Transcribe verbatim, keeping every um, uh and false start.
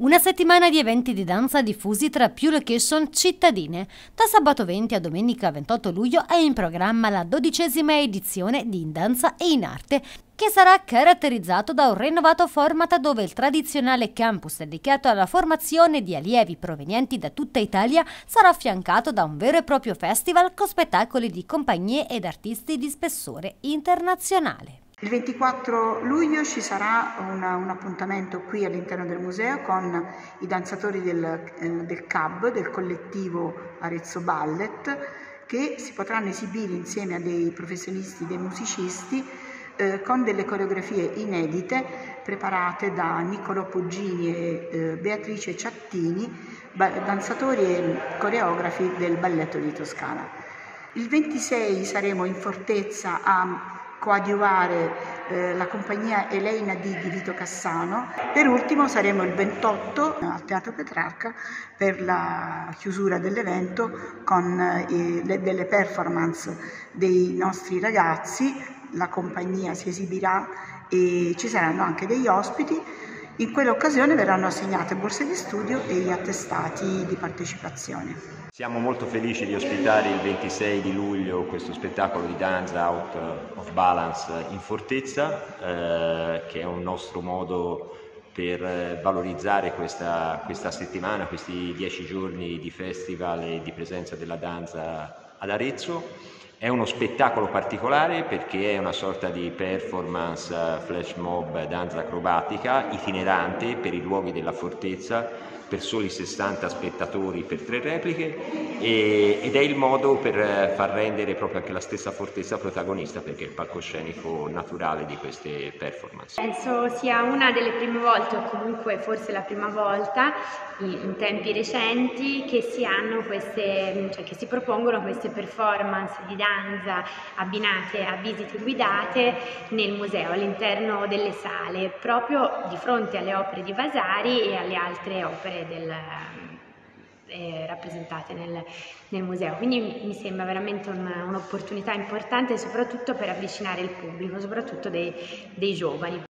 Una settimana di eventi di danza diffusi tra più location cittadine. Da sabato venti a domenica ventotto luglio è in programma la dodicesima edizione di In Danza e in Arte, che sarà caratterizzato da un rinnovato format dove il tradizionale campus dedicato alla formazione di allievi provenienti da tutta Italia sarà affiancato da un vero e proprio festival con spettacoli di compagnie ed artisti di spessore internazionale. Il ventiquattro luglio ci sarà una, un appuntamento qui all'interno del museo con i danzatori del, eh, del C A B, del collettivo Arezzo Ballet, che si potranno esibire insieme a dei professionisti, dei musicisti, eh, con delle coreografie inedite preparate da Niccolò Poggini e eh, Beatrice Ciattini, danzatori e coreografi del Balletto di Toscana. Il ventisei saremo in fortezza a coadiuvare eh, la compagnia Elena D di Vito Cassano. Per ultimo saremo il ventotto al Teatro Petrarca per la chiusura dell'evento con eh, le, delle performance dei nostri ragazzi. La compagnia si esibirà e ci saranno anche degli ospiti. In quell'occasione verranno assegnate borse di studio e gli attestati di partecipazione. Siamo molto felici di ospitare il ventisei di luglio questo spettacolo di danza Out of Balance in Fortezza, eh, che è un nostro modo per valorizzare questa, questa settimana, questi dieci giorni di festival e di presenza della danza ad Arezzo. È uno spettacolo particolare perché è una sorta di performance flash mob, danza acrobatica itinerante per i luoghi della fortezza, per soli sessanta spettatori per tre repliche, e, ed è il modo per far rendere proprio anche la stessa fortezza protagonista, perché è il palcoscenico naturale di queste performance. Penso sia una delle prime volte, o comunque forse la prima volta in tempi recenti, che si hanno queste, cioè che si propongono queste performance di danza abbinate a visite guidate nel museo, all'interno delle sale, proprio di fronte alle opere di Vasari e alle altre opere del, eh, rappresentate nel, nel museo. Quindi mi sembra veramente un'opportunità importante, soprattutto per avvicinare il pubblico, soprattutto dei, dei giovani.